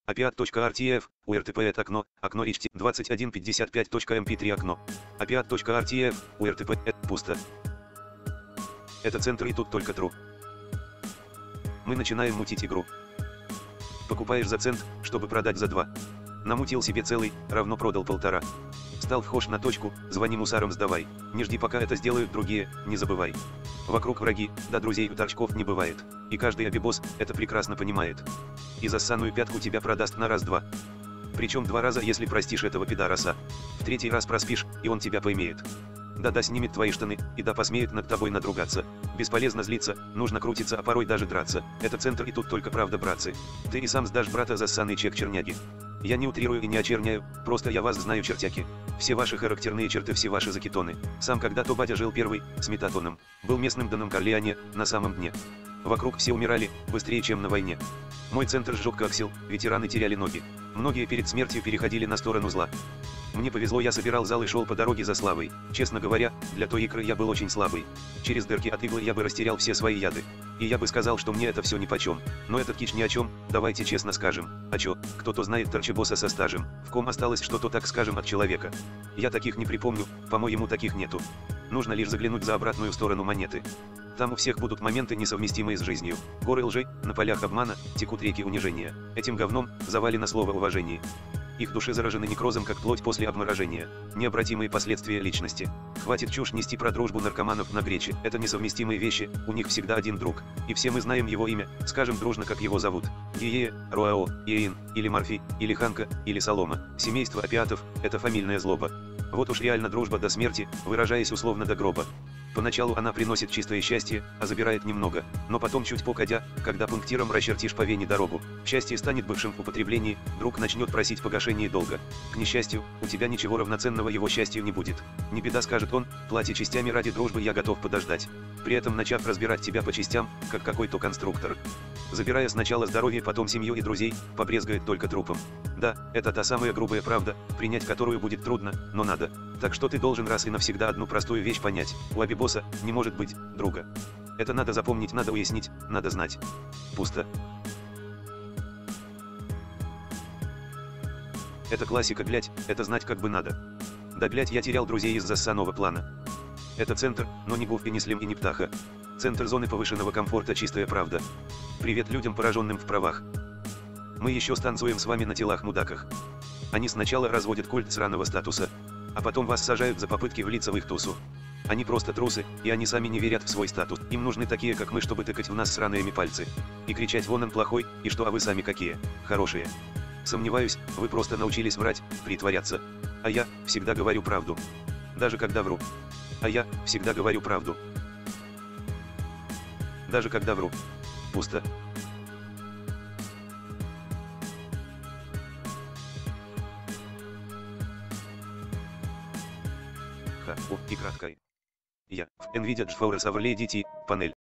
apiat.rtf, urtp окно, окно HT 2155.mp3 окно. apiat.rtf, urtp, пусто. Это центр и тут только true. Мы начинаем мутить игру. Покупаешь за цент, чтобы продать за 2. Намутил себе целый, равно продал 1,5. Стал вхож на точку, звони мусарам сдавай. Не жди пока это сделают другие, не забывай. Вокруг враги, да друзей у торчков не бывает. И каждый абибос это прекрасно понимает. И зассаную пятку тебя продаст на раз-два. Причем 2 раза, если простишь этого пидораса. В 3-й раз проспишь, и он тебя поимеет. Да-да, снимет твои штаны, и да посмеет над тобой надругаться. Бесполезно злиться, нужно крутиться, а порой даже драться. Это центр и тут только правда, братцы. Ты и сам сдашь брата за ссаный чек черняги. Я не утрирую и не очерняю, просто я вас знаю, чертяки. Все ваши характерные черты, все ваши закитоны. Сам когда-то батя жил первый, с метатоном. Был местным доном Корлеоне, на самом дне. Вокруг все умирали, быстрее, чем на войне. Мой центр сжег как сил, ветераны теряли ноги. Многие перед смертью переходили на сторону зла. Мне повезло, я собирал зал и шел по дороге за славой. Честно говоря, для той икры я был очень слабый. Через дырки от иглы я бы растерял все свои яды. И я бы сказал, что мне это все нипочем. Но этот кич ни о чем, давайте честно скажем. А чё, кто-то знает торчебоса со стажем, в ком осталось что-то, так скажем, от человека. Я таких не припомню, по-моему, таких нету. Нужно лишь заглянуть за обратную сторону монеты. Там у всех будут моменты, несовместимые с жизнью. Горы лжи, на полях обмана, текут реки унижения. Этим говном завалено слово уважения. Их души заражены некрозом, как плоть после обморожения. Необратимые последствия личности. Хватит чушь нести про дружбу наркоманов на грече. Это несовместимые вещи, у них всегда один друг. И все мы знаем его имя, скажем дружно, как его зовут. Гиея, Руао, Иеин, или Морфий, или Ханка, или Солома. Семейство опиатов – это фамильная злоба. Вот уж реально дружба до смерти, выражаясь условно до гроба. Поначалу она приносит чистое счастье, а забирает немного, но потом чуть погодя, когда пунктиром расчертишь по вене дорогу, счастье станет бывшим в употреблении, друг начнет просить погашение долга. К несчастью, у тебя ничего равноценного его счастью не будет. Не беда, скажет он, плати частями ради дружбы я готов подождать. При этом начав разбирать тебя по частям, как какой-то конструктор. Забирая сначала здоровье, потом семью и друзей, побрезгает только трупом. Да, это та самая грубая правда, принять которую будет трудно, но надо. Так что ты должен раз и навсегда одну простую вещь понять: у абибоса не может быть друга. Это надо запомнить, надо уяснить, надо знать. Пусто. Это классика, глядь, это знать как бы надо. Да глядь, я терял друзей из-за ссаного плана. Это центр, но не Гуф и не Слим и не Птаха. Центр зоны повышенного комфорта, чистая правда. Привет людям, пораженным в правах. Мы еще станцуем с вами на телах-мудаках. Они сначала разводят культ сраного статуса, а потом вас сажают за попытки влиться в их тусу. Они просто трусы, и они сами не верят в свой статус. Им нужны такие, как мы, чтобы тыкать в нас сраными пальцы. И кричать: вон он плохой, и что, а вы сами какие, хорошие. Сомневаюсь, вы просто научились врать, притворяться. А я всегда говорю правду. Даже когда вру. А я всегда говорю правду. Даже когда вру. Пусто. Ха, о, и краткой. Я, в NVIDIA GeForce Overlay DT, панель.